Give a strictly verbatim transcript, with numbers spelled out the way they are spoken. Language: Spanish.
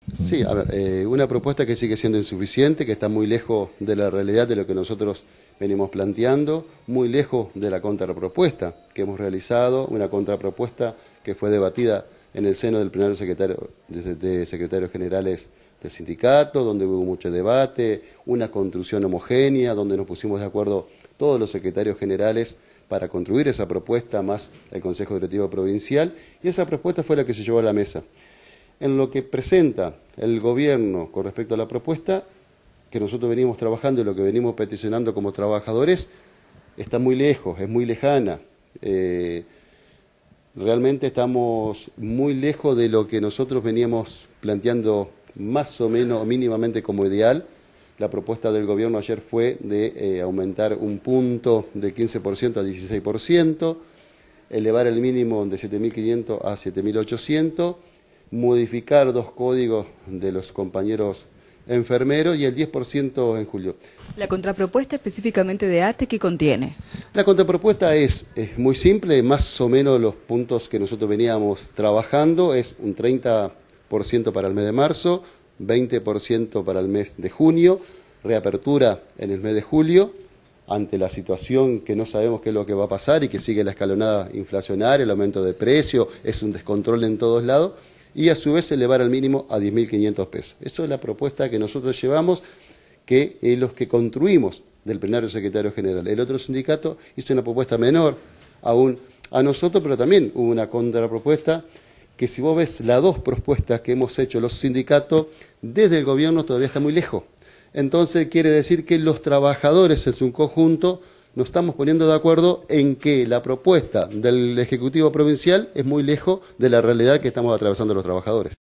Sí, a ver, eh, una propuesta que sigue siendo insuficiente, que está muy lejos de la realidad de lo que nosotros venimos planteando, muy lejos de la contrapropuesta que hemos realizado, una contrapropuesta que fue debatida en el seno del plenario secretario, de, de secretarios generales del sindicato, donde hubo mucho debate, una construcción homogénea, donde nos pusimos de acuerdo todos los secretarios generales para construir esa propuesta, más el Consejo Directivo Provincial, y esa propuesta fue la que se llevó a la mesa. En lo que presenta el gobierno con respecto a la propuesta que nosotros venimos trabajando y lo que venimos peticionando como trabajadores, está muy lejos, es muy lejana. Eh, realmente estamos muy lejos de lo que nosotros veníamos planteando más o menos, mínimamente como ideal. La propuesta del gobierno ayer fue de eh, aumentar un punto de quince por ciento a dieciséis por ciento, elevar el mínimo de siete mil quinientos a siete mil ochocientos, modificar dos códigos de los compañeros enfermeros y el diez por ciento en julio. ¿La contrapropuesta específicamente de ATE qué contiene? La contrapropuesta es, es muy simple, más o menos los puntos que nosotros veníamos trabajando, es un treinta por ciento para el mes de marzo, veinte por ciento para el mes de junio, reapertura en el mes de julio, ante la situación que no sabemos qué es lo que va a pasar y que sigue la escalonada inflacionaria, el aumento de precio, es un descontrol en todos lados, y a su vez elevar al mínimo a diez mil quinientos pesos. Eso es la propuesta que nosotros llevamos, que es los que construimos del plenario secretario general. El otro sindicato hizo una propuesta menor aún a nosotros, pero también hubo una contrapropuesta que, si vos ves las dos propuestas que hemos hecho los sindicatos, desde el gobierno todavía está muy lejos. Entonces quiere decir que los trabajadores en su conjunto nos estamos poniendo de acuerdo en que la propuesta del Ejecutivo Provincial es muy lejos de la realidad que estamos atravesando los trabajadores.